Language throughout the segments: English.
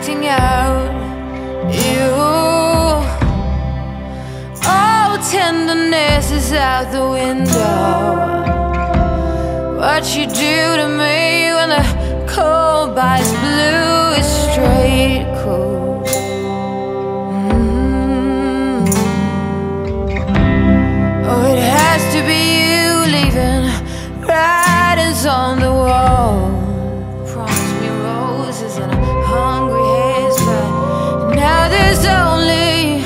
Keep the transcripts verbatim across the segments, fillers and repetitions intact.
acting out. You, all tenderness is out the window. What you do to me when the cold bites blue is straight cool. Mm. Oh, it has to be you leaving writings on the wall. Promise me roses and a hungry haze, but now there's only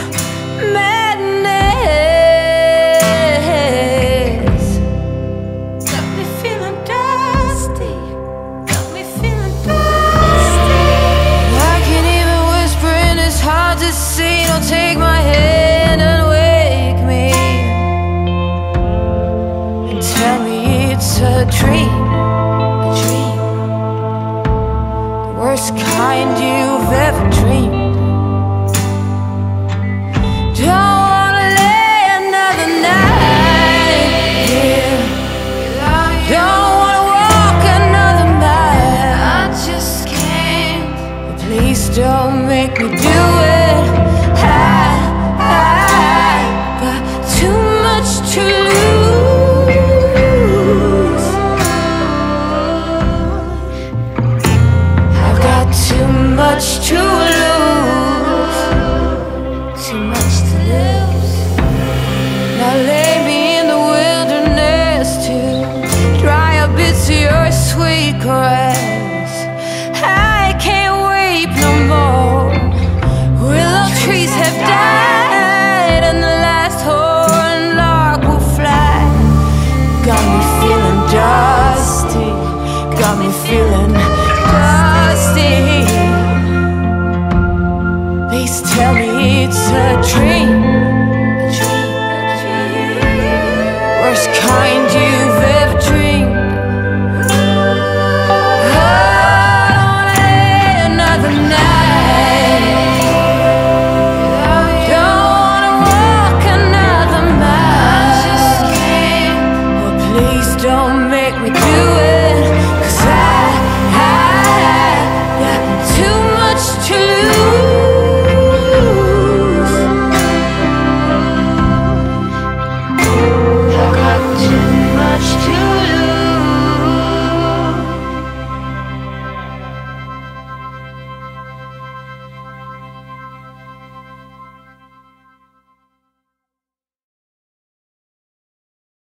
madness. Got me feeling dusty, got me feeling dusty. I can't even whisper and it's hard to see. Don't take my hand and wake me and tell me it's a dream, a dream, the worst kind you've ever dreamed.